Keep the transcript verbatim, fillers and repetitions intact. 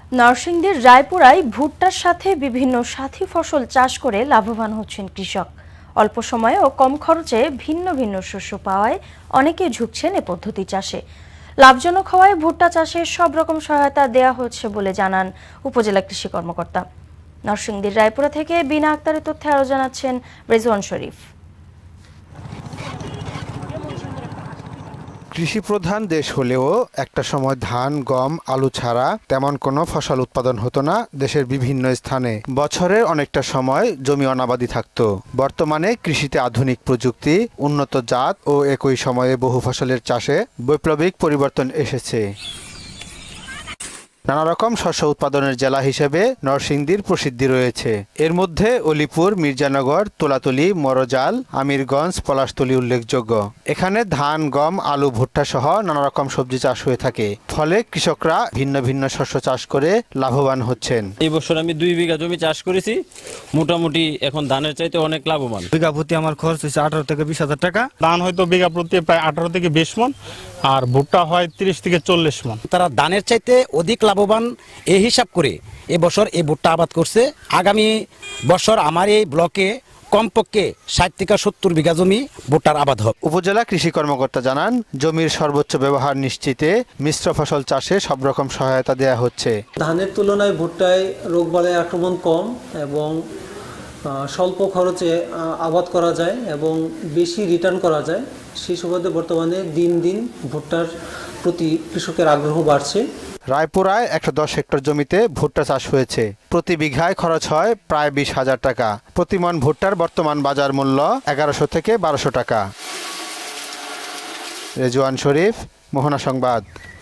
নরসিংদীর রায়পুরায় ভুট্টার সাথে বিভিন্ন সাথী ফসল চাষ করে লাভবান হচ্ছেন কৃষক। অল্প সময়ে ও কম খরচে ভিন্ন ভিন্ন শস্য পাওয়ায় অনেকে ঝুঁকছেন এ পদ্ধতি চাষে। লাভজনক হওয়ায় ভুট্টা চাষে সব রকম সহায়তা দেয়া হচ্ছে বলে জানান উপজেলা কৃষি কর্মকর্তা। নরসিংদীর রায়পুরা থেকে বিনা আক্তারের তথ্যে আরো জানাচ্ছেন রেজওয়ান শরীফ। কৃষি প্রধান দেশ হলেও একটা সময় ধান, গম, আলু ছাড়া তেমন কোনো ফসল উৎপাদন হতো না দেশের বিভিন্ন স্থানে। বছরের অনেকটা সময় জমি অনাবাদি থাকতো। বর্তমানে কৃষিতে আধুনিক প্রযুক্তি, উন্নত জাত ও একই সময়ে বহু ফসলের চাষে বৈপ্লবিক পরিবর্তন এসেছে। নানা রকম শস্য উৎপাদনের জেলা হিসেবে নরসিংদীর প্রসিদ্ধি রয়েছে। এর মধ্যে অলিপুর, মির্জানগর, তোলাতলী, মরজাল, আমিরগঞ্জ, পলাশতলী উল্লেখযোগ্য। এখানে ধান, গম, আলু, ভুট্টা সহ নানা রকম সবজি চাষ হয়ে থাকে। ফলে কৃষকরা ভিন্ন ভিন্ন শস্য চাষ করে লাভবান হচ্ছেন। এই বছর আমি দুই বিঘা জমি চাষ করেছি, মোটামুটি এখন ধানের চাইতে অনেক লাভবান। বিঘা প্রতি আমার খরচ হচ্ছে আঠারো থেকে বিশ হাজার টাকা। ধান হয়তো বিঘা প্রতি প্রায় আঠারো থেকে বিশ মন, আর ভুট্টা হয় তিরিশ থেকে চল্লিশ মন। তারা ধানের চাইতে অধিক লাভবান এই হিসাব করে এবছর এই ভুট্টা আবাদ করছে। আগামী বছর আমার এই ব্লকে কমপক্ষে ষাট থেকে সত্তর বিঘা জমি ভুট্টার আবাদ হবে। উপজেলা কৃষি কর্মকর্তা জানান, জমির সর্বোচ্চ ব্যবহার নিশ্চিতে মিশ্র ফসল চাষে সব রকম সহায়তা দেয়া হচ্ছে। ধানের তুলনায় ভুট্টায় রোগবালাই আক্রমণ কম এবং স্বল্প খরচে আবাদ করা যায় এবং বেশি রিটার্ন করা যায়। সেই সুবাদে বর্তমানে দিন দিন ভুট্টার প্রতি কৃষকের আগ্রহ বাড়ছে। রায়পুরায় একশো দশ হেক্টর জমিতে ভুট্টা চাষ হয়েছে। প্রতি বিঘায় খরচ হয় প্রায় বিশ হাজার টাকা। প্রতি মন ভুট্টার বর্তমান বাজার মূল্য এগারোশো থেকে বারোশো টাকা। রেজওয়ান শরীফ, মোহনা সংবাদ।